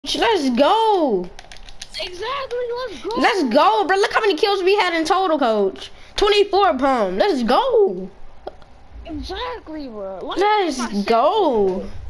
Let's go. Exactly, let's go. Let's go, bro. Look how many kills we had in total, coach. 24 pump. Let's go. Exactly, bro. Let's go.